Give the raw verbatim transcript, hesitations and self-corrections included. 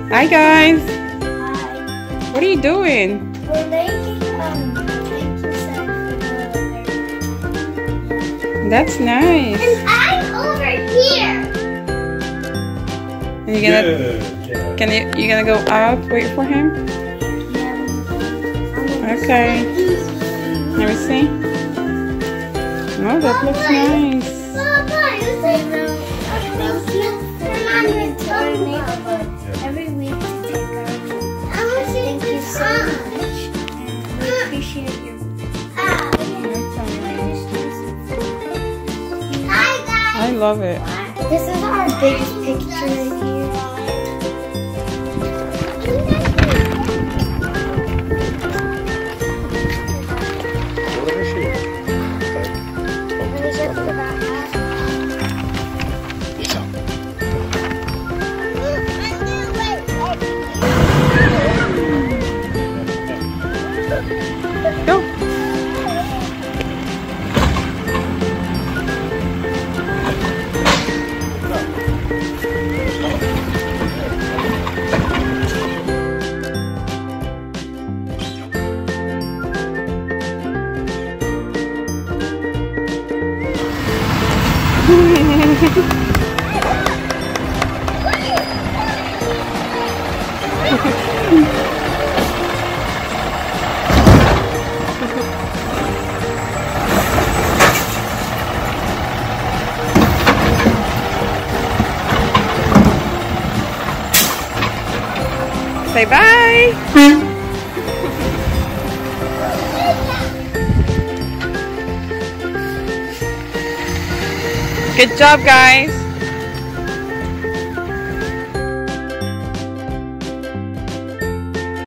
Hi guys. Hi. What are you doing? We're making um thank you sign for the That's nice. And I'm over here. And you're gonna Good. Yeah. can you you gonna go out? Wait for him. Okay. Let me see. Oh, that looks nice. Papa, you said every week to take our thank you so much. And we appreciate your Hi guys. I love it. This is our biggest picture right here. Go. Say bye. Good job, guys.